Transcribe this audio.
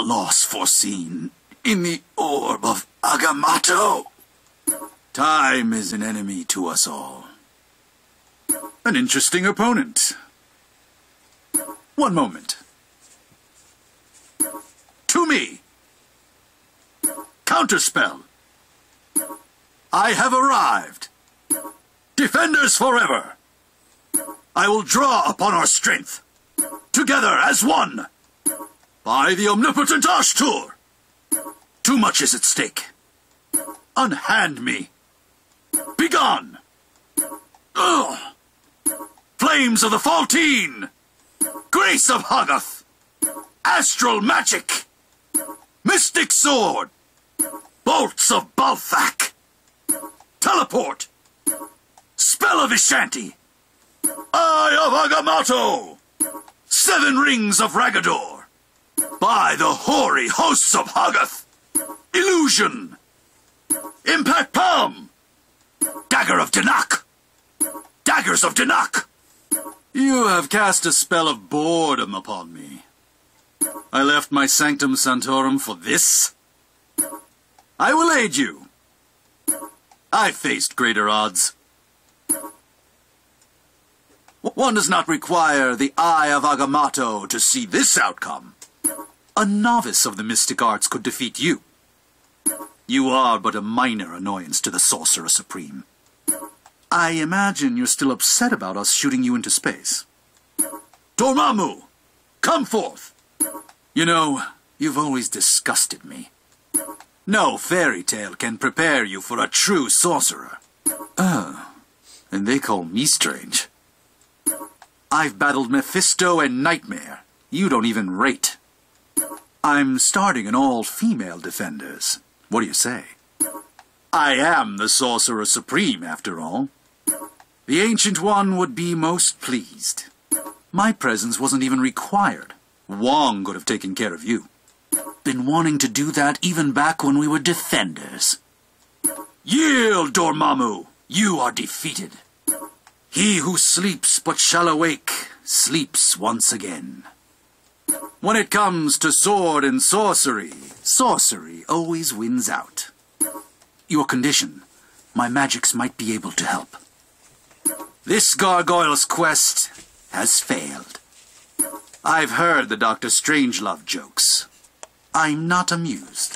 loss foreseen in the orb of Agamotto. Time is an enemy to us all. An interesting opponent. One moment. To me. Counterspell. I have arrived. Defenders forever. I will draw upon our strength. Together as one. By the omnipotent Ashtur. Too much is at stake. Unhand me. Begone. Ugh. Flames of the Faltine. Grace of Hoggoth. Astral magic. Mystic sword. Bolts of Balthak. Teleport. Spell of Ishanti. Eye of Agamotto. 7 rings of Ragador. By the hoary hosts of Hoggoth. Illusion. Impact Palm. Dagger of Danak. Daggers of Danak. You have cast a spell of boredom upon me. I left my Sanctum Sanctorum for this? I will aid you. I faced greater odds. One does not require the Eye of Agamotto to see this outcome. A novice of the mystic arts could defeat you. You are but a minor annoyance to the Sorcerer Supreme. I imagine you're still upset about us shooting you into space. Dormammu, come forth! You know, you've always disgusted me. No fairy tale can prepare you for a true sorcerer. Oh, and they call me strange. I've battled Mephisto and Nightmare. You don't even rate. I'm starting an all-female Defenders. What do you say? I am the Sorcerer Supreme, after all. The Ancient One would be most pleased. My presence wasn't even required. Wong could have taken care of you. Been wanting to do that even back when we were Defenders. Yield, Dormammu! You are defeated. He who sleeps but shall awake, sleeps once again. When it comes to sword and sorcery, sorcery always wins out. Your condition, my magics might be able to help. This gargoyle's quest has failed. I've heard the Dr. Strangelove jokes. I'm not amused.